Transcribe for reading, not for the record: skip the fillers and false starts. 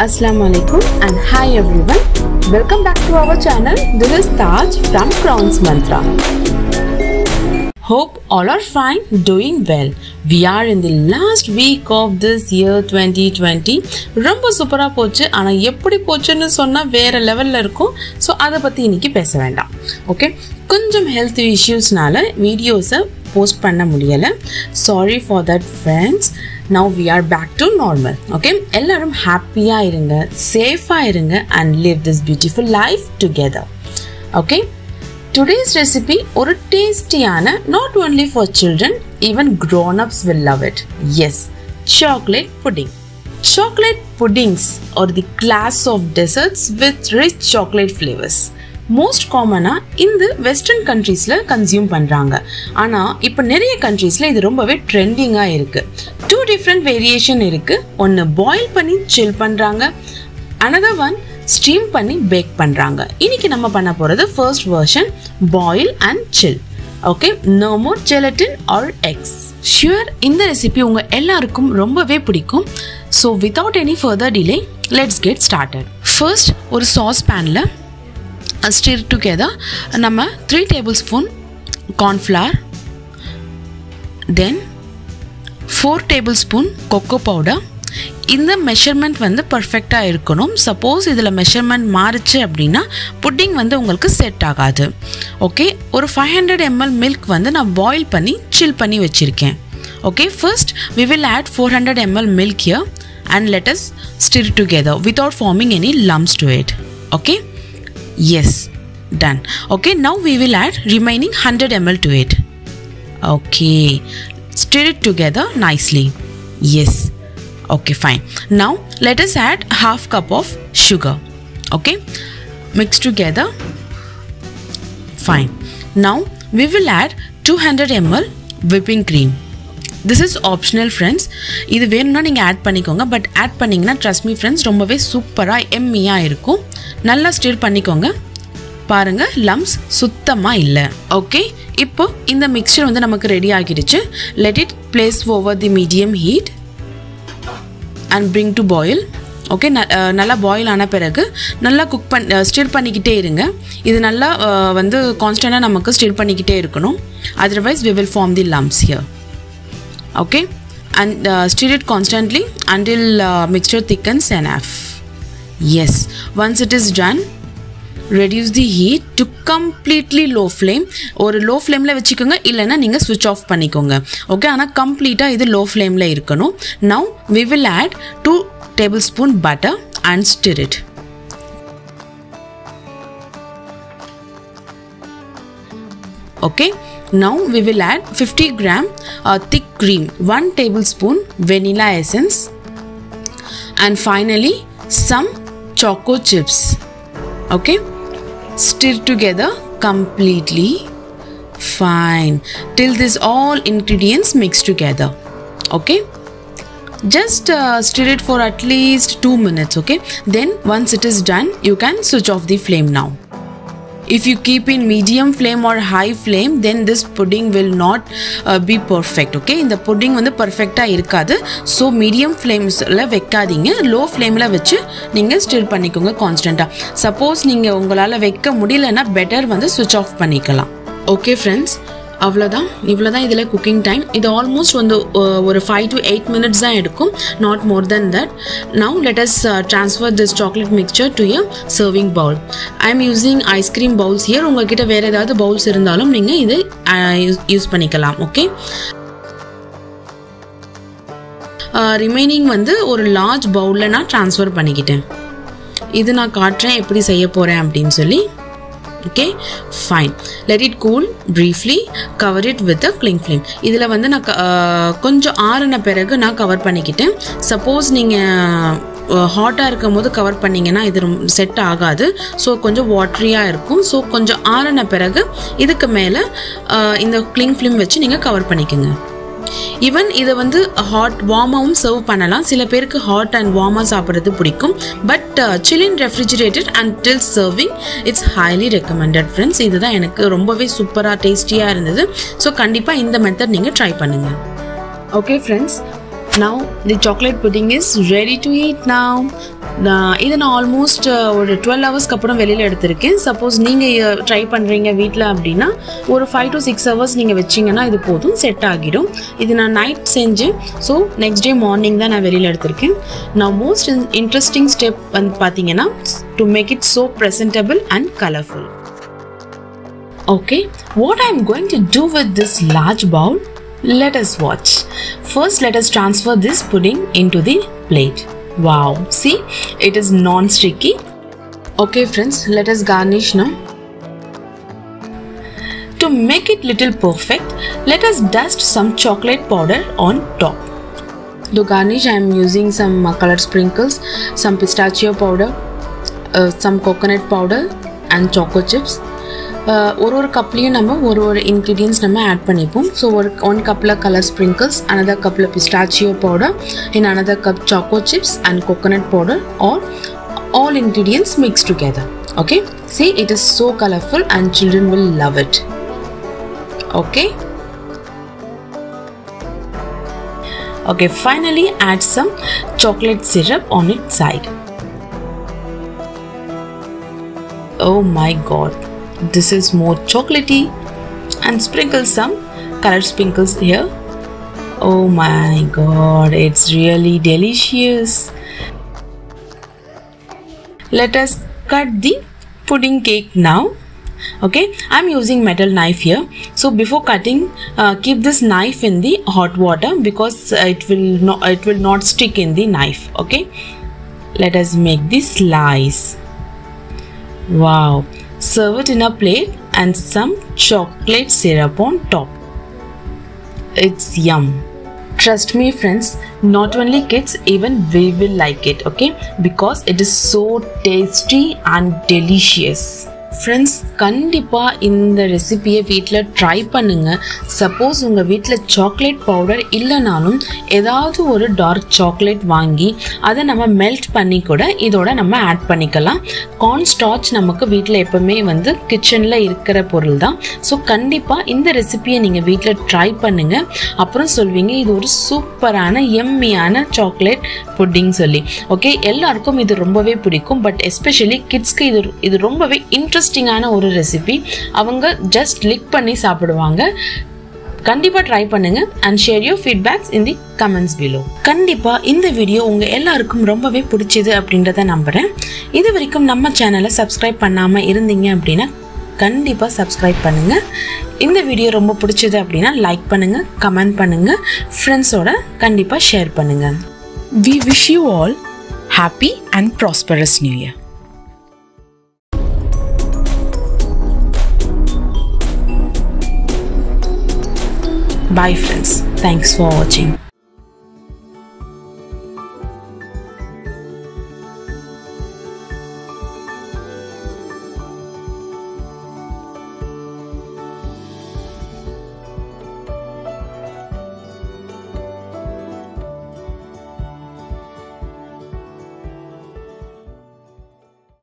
Assalamualaikum and hi everyone. Welcome back to our channel. This is Taj from Crown's Mantra. Hope all are fine, doing well. We are in the last week of this year 2020. ரொம்ப சூப்பரா போச்சு. ஆனா எப்படி போச்சுன்னு சொன்னா வேற லெவல்ல இருக்கும். சோ அத பத்தி இன்னைக்கு பேச வேண்டாம். ஓகே? கொஞ்சம் ஹெல்த் இஷ்யூஸ்னால வீடியோஸை போஸ்ட் பண்ண முடியல. Sorry for that friends. Now we are back to normal. Okay? எல்லாரும் ஹாப்பியா இருங்க, சேஃபா இருங்க and live this beautiful life together. Okay? Today's recipe ஒரு டேஸ்டியான not only for children, even grown-ups will love it. Yes, chocolate pudding. Chocolate puddings are the class of desserts with rich chocolate flavors. Most காமனா இந்த western கண்ட்ரீஸ்ல consume பண்றாங்க. ஆனா இப்போ நிறைய கண்ட்ரீஸ்ல இது ரொம்பவே ட்ரெண்டிங்கா இருக்கு. 2 டிஃபரண்ட் வேரியேஷன் இருக்கு. ஒன்னு பாயில் பண்ணி சில் பண்றாங்க, another one ஸ்டீம் பண்ணி பேக் பண்றாங்க. இன்னைக்கு நம்ம பண்ண போறது first version, boil and chill. Okay, no more gelatin or eggs. Sure இந்த ரெசிபி உங்க எல்லாருக்கும் ரொம்பவே பிடிக்கும். So without any further delay let's get started. First ஒரு சாஸ் பேன்ல stir together நம்ம 3 tablespoon corn flour, then 4 tablespoon cocoa powder. இந்த measurement வந்து பர்ஃபெக்டாக இருக்கணும். சப்போஸ் இதில் மெஷர்மெண்ட் மாறிச்சு அப்படின்னா புட்டிங் வந்து உங்களுக்கு செட் ஆகாது. ஓகே, ஒரு 500 ml மில்க் வந்து நான் பாயில் பண்ணி சில் பண்ணி வச்சுருக்கேன். Okay, first we will add 400 ml milk here and let us stir together without forming any lumps to it. Okay? Yes, done. Okay, now we will add remaining 100 ml to it. Okay, stir it together nicely. Yes. Okay, fine. Now let us add half cup of sugar. Okay, mix together. Fine. Now we will add 200 ml whipping cream. This is optional friends. இது வேணும்னா நீங்கள் add பண்ணிக்கோங்க. But add பண்ணிங்கன்னா trust me friends ரொம்பவே சூப்பராக எம்மியாக இருக்கும். நல்லா stir பண்ணிக்கோங்க. பாருங்க, லம்ப்ஸ் சுத்தமாக இல்லை. ஓகே, இப்போ இந்த மிக்சர் வந்து நமக்கு ரெடி ஆகிடுச்சு. Let it place over the medium heat and bring to boil. Okay, நல்லா பாயில் ஆன பிறகு நல்லா ஸ்டிர் பண்ணிக்கிட்டே இருங்க. இது நல்லா வந்து கான்ஸ்டண்டாக நமக்கு ஸ்டிர் பண்ணிக்கிட்டே இருக்கணும். Otherwise we will form the lumps here. Okay, and stir it constantly until mixture thickens enough. Yes, once it is done, reduce the heat to completely low flame. ஒரு low flameல வச்சுக்கோங்க, இல்லைன்னா நீங்கள் switch off பண்ணிக்கோங்க. Okay, ஆனால் கம்ப்ளீட்டாக இது low flameல இருக்கணும். Now we will add 2 tablespoon butter and stir it. Okay, now we will add 50 gram thick cream, 1 tablespoon vanilla essence, and finally some choco chips. Okay, stir together completely. Fine, till this all ingredients mix together. Okay, just stir it for at least 2 minutes. Okay, then once it is done, you can switch off the flame now. If you keep in medium flame or high flame, then this pudding will not be perfect. Okay, இந்த pudding வந்து perfectா இருக்காது. So medium flamesல வைக்காதீங்க, low flameல வச்சு நீங்க stir பண்ணிக்கோங்க கான்ஸ்டன்ட்டா. Suppose நீங்க உங்களால வைக்க முடியலன்னா பெட்டர் வந்து switch off பண்ணிக்கலாம். ஓகே ஃப்ரெண்ட்ஸ், அவ்வளோதான். இவ்வளோதான் இதில் குக்கிங் டைம். இது ஆல்மோஸ்ட் வந்து ஒரு 5 to 8 minutes தான் எடுக்கும், not more than that. Now let us transfer this chocolate mixture to a serving bowl. I am using ice cream bowls here. உங்ககிட்ட வேறு ஏதாவது பவுல்ஸ் இருந்தாலும் நீங்கள் இது யூஸ் பண்ணிக்கலாம். ஓகே, ரிமைனிங் வந்து ஒரு லார்ஜ் பவுலில் நான் ட்ரான்ஸ்ஃபர் பண்ணிக்கிட்டேன். இது நான் காட்டுறேன் எப்படி செய்ய போகிறேன் அப்படின்னு சொல்லி. Okay, fine. Let it cool briefly. Cover it with a cling film. இதில் வந்து நான் கொஞ்சம் ஆறின பிறகு நான் கவர் பண்ணிக்கிட்டேன். சப்போஸ் நீங்கள் ஹாட்டாக இருக்கும் போது கவர் பண்ணிங்கன்னா இது செட் ஆகாது. ஸோ கொஞ்சம் வாட்டரியாக இருக்கும். ஸோ கொஞ்சம் ஆறின பிறகு இதுக்கு மேலே இந்த கிளிங் ஃபிலிம் வச்சு நீங்கள் கவர் பண்ணிக்கோங்க. ஈவன் இதை வந்து வார்மாகவும் சர்வ் பண்ணலாம். சில பேருக்கு ஹாட் அண்ட் வார்மாக சாப்பிட்றது பிடிக்கும். But chill in refrigerated until serving it's highly recommended friends. இதுதான் எனக்கு ரொம்பவே சூப்பராக டேஸ்டியாக இருந்தது. ஸோ கண்டிப்பாக இந்த மெத்தட் நீங்கள் ட்ரை பண்ணுங்கள். Okay friends, Now the chocolate pudding is ready to eat now. இதை நான் ஆல்மோஸ்ட் ஒரு 12 ஹவர்ஸ்க்கு அப்புறம் வெளியில் எடுத்திருக்கேன். சப்போஸ் நீங்கள் ட்ரை பண்ணுறீங்க வீட்டில் அப்படின்னா ஒரு 5 to 6 ஹவர்ஸ் நீங்கள் வச்சிங்கன்னா இது போதும், செட் ஆகிடும். இது நான் நைட் செஞ்சு ஸோ நெக்ஸ்ட் டே மார்னிங் தான் நான் வெளியில் எடுத்திருக்கேன். நான் மோஸ்ட் இன்ட்ரெஸ்டிங் ஸ்டெப் வந்து பார்த்தீங்கன்னா to make it so presentable and colourful. Okay, what I am going to do with this large bowl? Let us watch. First, let us transfer this pudding into the plate. Wow, see, it is non-sticky. Okay friends, let us garnish now. To make it little perfect, let us dust some chocolate powder on top. To garnish, I am using some colored sprinkles, some pistachio powder, some coconut powder and choco chips. ஒரு கப்லேயும் நம்ம ஒரு ingredients நம்ம add பண்ணிப்போம். So one கப்பில் colour sprinkles, another கப்பில் pistachio powder, in another cup choco chips and coconut powder, or all ingredients mixed together. Okay, see, it is so colorful and children will love it. Okay, finally add some chocolate syrup on its side. Oh my god, this is more chocolatey, and sprinkle some colored sprinkles here. Oh my god, it's really delicious. Let us cut the pudding cake now. Okay, I'm using metal knife here. So before cutting, keep this knife in the hot water because it will not stick in the knife. Okay, let us make this slice. Wow, serve it in a plate and some chocolate syrup on top. It's yum. Trust me friends, not only kids, even we will like it, okay, because it is so tasty and delicious. Friends, கண்டிப்பாக இந்த ரெசிபியை வீட்டில் try பண்ணுங்கள். Suppose உங்கள் வீட்டில் chocolate powder இல்லைனாலும் ஏதாவது ஒரு டார்க் சாக்லேட் வாங்கி அதை நம்ம மெல்ட் பண்ணி கூட இதோட நம்ம ஆட் பண்ணிக்கலாம். கார்ன் ஸ்டார்ச் நமக்கு வீட்டில் எப்போவுமே வந்து கிச்சனில் இருக்கிற பொருள் தான். ஸோ கண்டிப்பாக இந்த ரெசிபியை நீங்கள் வீட்டில் ட்ரை பண்ணுங்கள். அப்புறம் சொல்வீங்க இது ஒரு சூப்பரான எம்மியான சாக்லேட் புட்டிங் சொல்லி. ஓகே, எல்லாருக்கும் இது ரொம்பவே பிடிக்கும். பட் எஸ்பெஷலி கிட்ஸ்க்கு இது ரொம்பவே இன்ட்ரெஸ்டிங்கான ஒரு ரெசிபி. அவங்க ஜஸ்ட் லிக் பண்ணி சாப்பிடுவாங்க. கண்டிப்பாக ட்ரை பண்ணுங்க and share your feedbacks in the comments below. கண்டிப்பாக இந்த வீடியோ உங்கள் எல்லாருக்கும் ரொம்பவே பிடிச்சது அப்படின்றத நம்புகிறேன். இது வரைக்கும் நம்ம சேனலை சப்ஸ்கிரைப் பண்ணாமல் இருந்தீங்க அப்படின்னா கண்டிப்பாக சப்ஸ்கிரைப் பண்ணுங்கள். இந்த வீடியோ ரொம்ப பிடிச்சது அப்படின்னா லைக் பண்ணுங்கள், கமெண்ட் பண்ணுங்கள், ஃப்ரெண்ட்ஸோட கண்டிப்பாக ஷேர் பண்ணுங்கள். We wish you all happy and prosperous New Year. Bye friends. Thanks for watching.